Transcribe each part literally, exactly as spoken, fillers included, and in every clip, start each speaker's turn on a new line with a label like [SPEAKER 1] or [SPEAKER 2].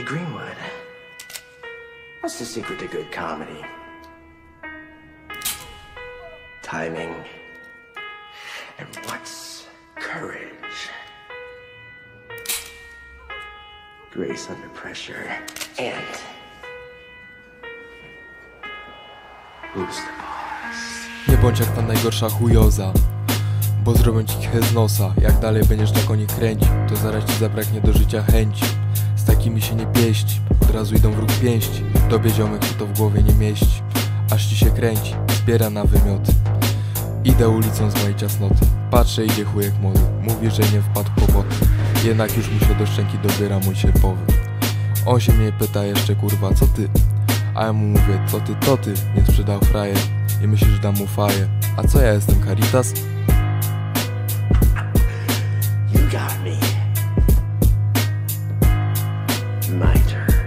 [SPEAKER 1] Greenwood. What's the secret to good comedy? Timing. And what's courage? Grace under pressure. And who's the boss?
[SPEAKER 2] Nie bądź jak ta najgorsza chujoza, bo zrobią ci kichę z nosa. Jak dalej będziesz na koni kręcił, to zaraz ci zabraknie do życia chęci. Z takimi się nie pieści, od razu idą w róg pięści. Tobie ziomek się to w głowie nie mieści, aż ci się kręci, zbiera na wymioty. Idę ulicą z mojej ciasnoty, patrzę, idzie chujek młody. Mówi, że nie wpadł w kłopoty, jednak już mu się do szczęki dobiera mój sierpowy. On się mnie pyta jeszcze, kurwa, co ty? A ja mu mówię, co ty, to ty, nie sprzedał frajer. I myślisz, że dam mu faję. A co ja jestem, Caritas?
[SPEAKER 1] You got me. My turn.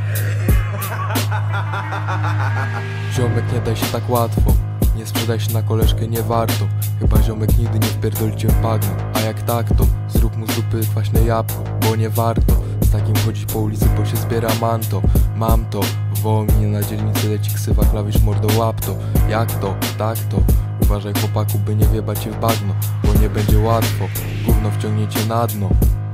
[SPEAKER 2] Ziomek, nie daj się tak łatwo, nie sprzedaj się na koleżkę, nie warto. Chyba ziomek nigdy nie wpierdoli cię w bagno. A jak tak, to zrób mu z dupy kwaśne jabłko, bo nie warto z takim chodzić po ulicy, bo się zbiera manto. Mam to, woło mnie na dzielnicy, leci ksywa, klawisz mordo, łap to. Jak to? Tak to. Uważaj chłopaku, by nie wiebać cię w bagno, bo nie będzie łatwo. Gówno wciągniecie na dno.